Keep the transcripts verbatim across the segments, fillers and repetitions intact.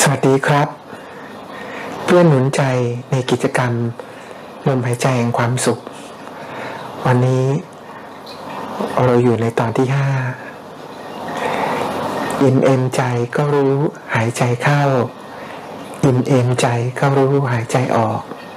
สวัสดีครับเพื่อนหนุนใจในกิจกรรมลมหายใจแห่งความสุขวันนี้เราอยู่ในตอนที่ห้าอิ่มเอมใจก็รู้หายใจเข้าอิ่มเอมใจก็รู้หายใจออก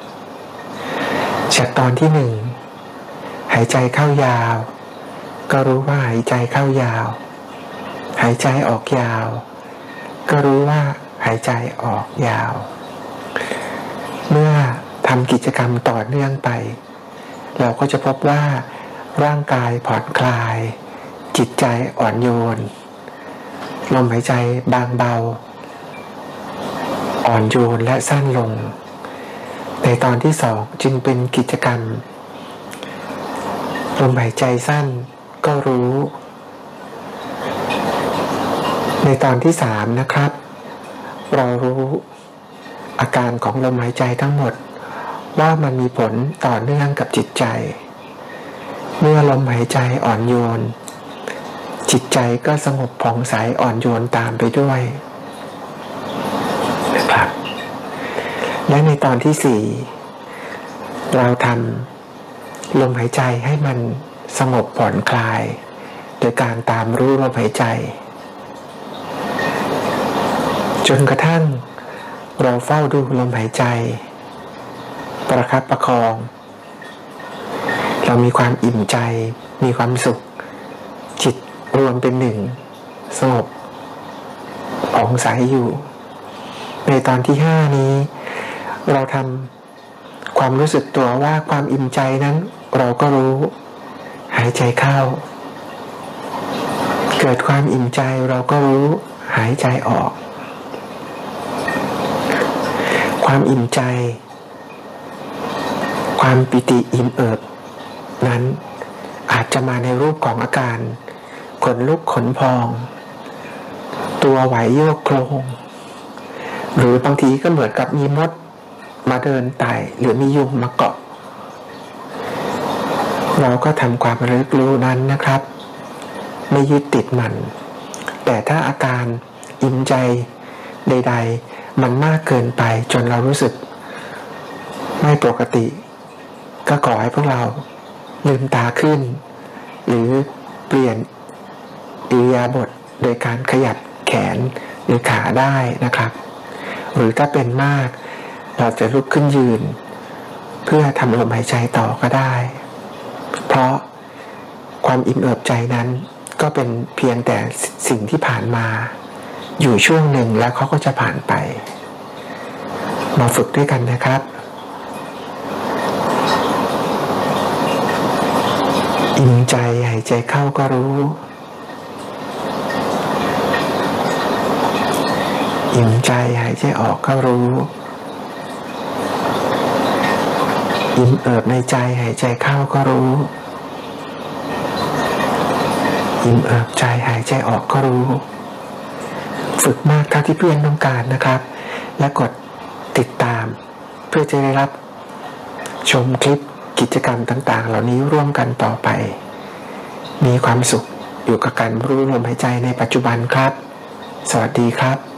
จากตอนที่หนึ่งหายใจเข้ายาวก็รู้ว่าหายใจเข้ายาวหายใจออกยาวก็รู้ว่าหายใจออกยาวเมื่อทำกิจกรรมต่อเนื่องไปเราก็จะพบว่าร่างกายผ่อนคลายจิตใจอ่อนโยนลมหายใจบางเบาอ่อนโยนและสั้นลงในตอนที่สองจึงเป็นกิจกรรมลมหายใจสั้นก็รู้ในตอนที่สามนะครับเรารู้อาการของลมหายใจทั้งหมดว่ามันมีผลต่อเนื่องกับจิตใจเมื่อลมหายใจอ่อนโยนจิตใจก็สงบผ่องใสอ่อนโยนตามไปด้วยนะครับและในตอนที่สี่เราทำลมหายใจให้มันสงบผ่อนคลายโดยการตามรู้ลมหายใจจนกระทั่งเราเฝ้าดูลมหายใจประคับประคองเรามีความอิ่มใจมีความสุขจิตรวมเป็นหนึ่งสงบผ่องใสอยู่ในตอนที่ห้านี้เราทำความรู้สึกตัวว่าความอิ่มใจนั้นเราก็รู้หายใจเข้าเกิดความอิ่มใจเราก็รู้หายใจออกความอิ่มใจความปิติอิ่มเอิบนั้นอาจจะมาในรูปของอาการขนลุกขนพองตัวไหวโยกโคลงหรือบางทีก็เหมือนกับมีมดมาเดินไต่หรือมียุงมาเกาะเราก็ทำความระลึกรู้นั้นนะครับไม่ยึดติดมันแต่ถ้าอาการอิ่มใจใดๆมันมากเกินไปจนเรารู้สึกไม่ปกติก็ขอให้พวกเราลืมตาขึ้นหรือเปลี่ยนอิริยาบถโดยการขยับแขนหรือขาได้นะครับหรือถ้าเป็นมากเราจะลุกขึ้นยืนเพื่อทำลมหายใจต่อก็ได้เพราะความอิ่มเอิบใจนั้นก็เป็นเพียงแต่สิ่งที่ผ่านมาอยู่ช่วงหนึ่งแล้วเขาก็จะผ่านไปมาฝึกด้วยกันนะครับอิ่มใจหายใจเข้าก็รู้อิ่มใจหายใจออกก็รู้อิ่มเอิบในใจหายใจเข้าก็รู้อิ่มเอิบใจหายใจออกก็รู้ฝึกมากเท่าที่เพื่อนต้องการนะครับและกดติดตามเพื่อจะได้รับชมคลิปกิจกรรมต่างๆเหล่านี้ร่วมกันต่อไปมีความสุขอยู่กับการรู้ลมหายใจในปัจจุบันครับสวัสดีครับ